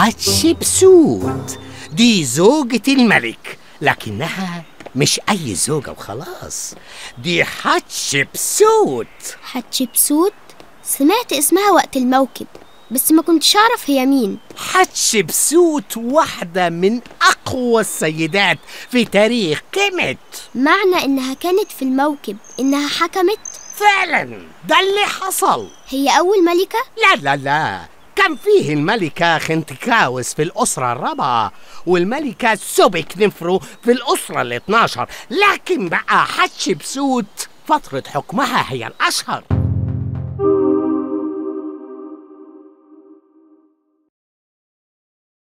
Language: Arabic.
حتشبسوت دي زوجة الملك، لكنها مش أي زوجة وخلاص، دي حتشبسوت. حتشبسوت؟ سمعت اسمها وقت الموكب بس ما كنتش أعرف هي مين. حتشبسوت واحدة من أقوى السيدات في تاريخ كيميت. معنى إنها كانت في الموكب إنها حكمت؟ فعلا ده اللي حصل. هي أول ملكة؟ لا، كان فيه الملكة خنتكاوس في الأسرة الرابعة، والملكة سوبك نفرو في الأسرة ال12، لكن بقى حتشبسوت فترة حكمها هي الأشهر.